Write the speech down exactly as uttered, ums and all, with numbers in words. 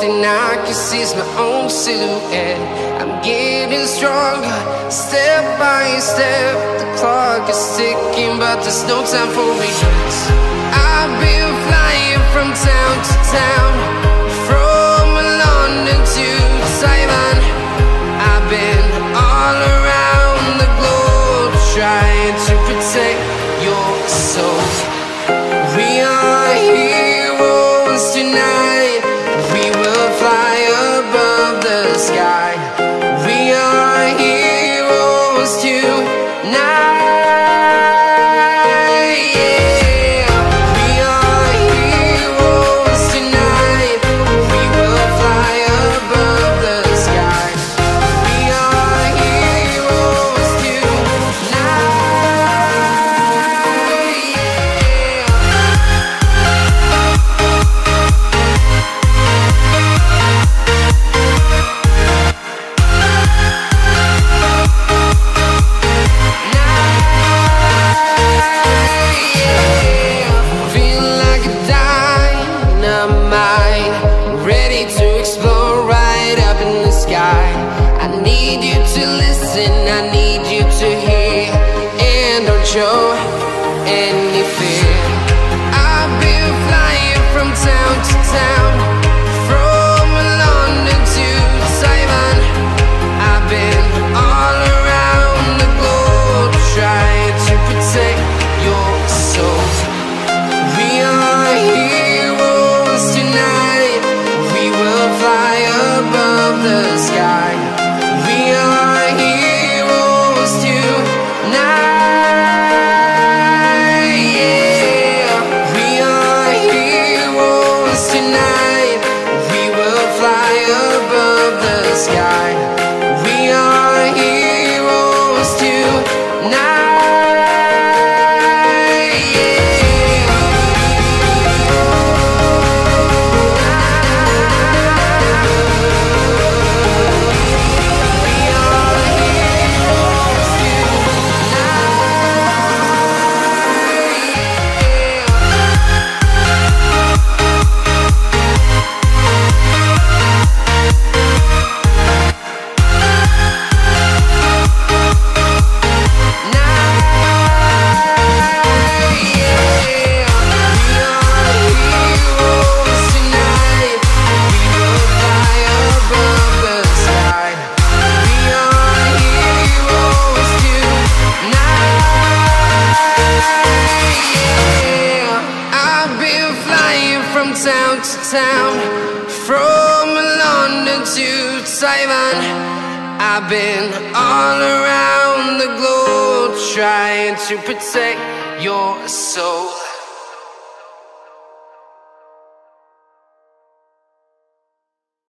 thing I can see is my own silhouette. I'm getting stronger, step by step. The clock is ticking, but there's no time for regrets. I've been flying from town to town, from London to Taiwan. I've been all around the globe, trying to protect your soul. We are heroes tonight. We will fly above the sky. We are heroes tonight. Yeah. We are heroes tonight. We will fly above the sky. We are heroes show any fear. I've been flying from town to town, from London to Taiwan. I've been all around the globe, trying to protect your soul. We are heroes tonight. We will fly above the sky. We are heroes tonight. Sky. We are heroes tonight. Yeah. We are heroes town to town, from London to Taiwan. I've been all around the globe, trying to protect your soul.